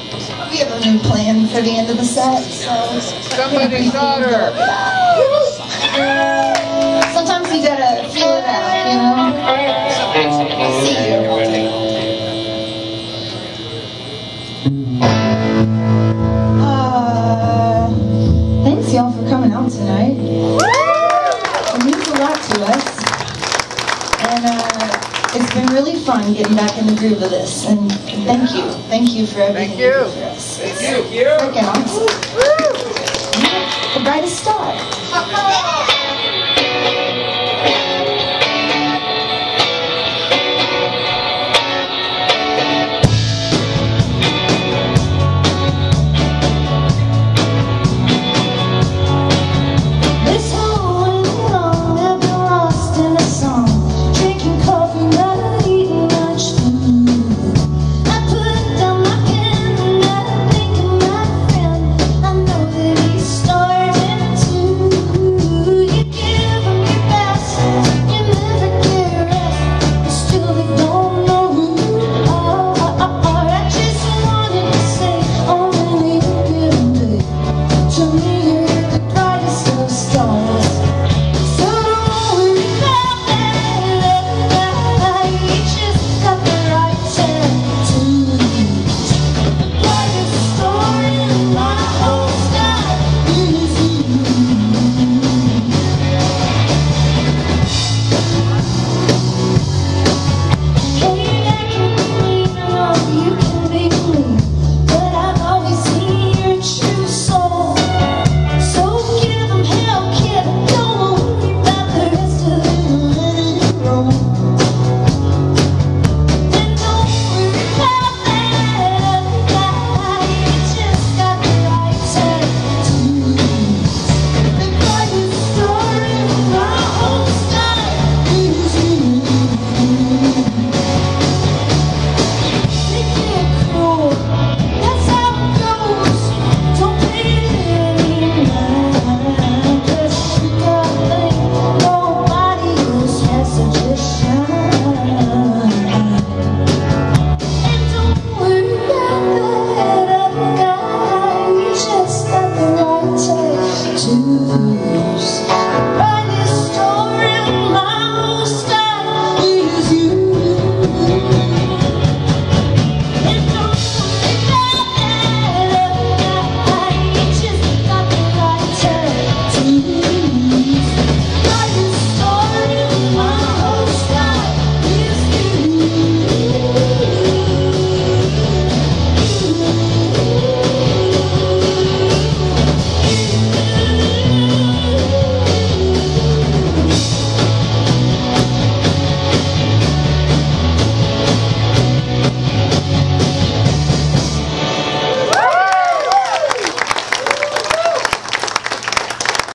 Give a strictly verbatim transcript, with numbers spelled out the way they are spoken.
We have a new plan for the end of the set, so Somebody's daughter. Sometimes you gotta feel it out, you know? I'll see you. Uh, thanks y'all for coming out tonight. It means a lot to us. And uh, it's been really fun getting back in the groove of this. And thank you. Thank you for everything Thank you you. do for us. Thank you. Freaking awesome. The brightest star.